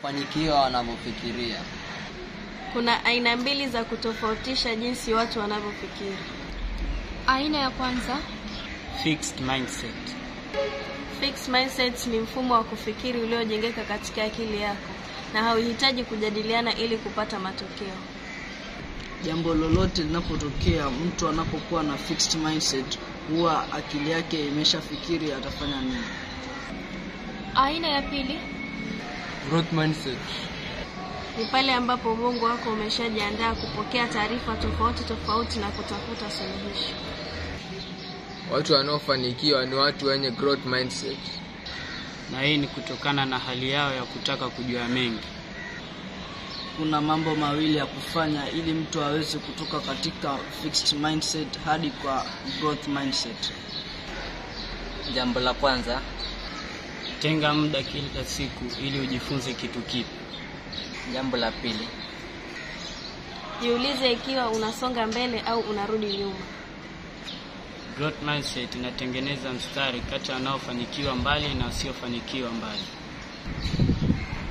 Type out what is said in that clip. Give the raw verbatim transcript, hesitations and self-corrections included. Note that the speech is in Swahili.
Fanikiwa wanavyofikiria. Kuna aina mbili za kutofautisha jinsi watu wanavyofikiri. Aina ya kwanza, fixed mindset. Fixed mindset ni mfumo wa kufikiri uliojengeka katika akili yako na hauhitaji kujadiliana ili kupata matokeo. Jambo lolote linapotokea, mtu anapokuwa na fixed mindset, huwa akili yake imeshafikiri atafanya nini. Aina ya pili, growth mindset. Ni pale ambapo ubongo wako umeshajiandaa kupokea taarifa tofauti tofauti na kutafuta suluhisho. Watu wanaofanikiwa ni watu wenye growth mindset. Na hii ni kutokana na hali yao ya kutaka kujua mengi. Kuna mambo mawili ya kufanya ili mtu aweze kutoka katika fixed mindset hadi kwa growth mindset. Jambo la kwanza, tenga muda kila siku ili ujifunze kitu kipya. Jambo la pili, jiulize ikiwa unasonga mbele au unarudi nyuma. Growth mindset inatengeneza mstari kati ya wanaofanikiwa mbali na wasiofanikiwa mbali.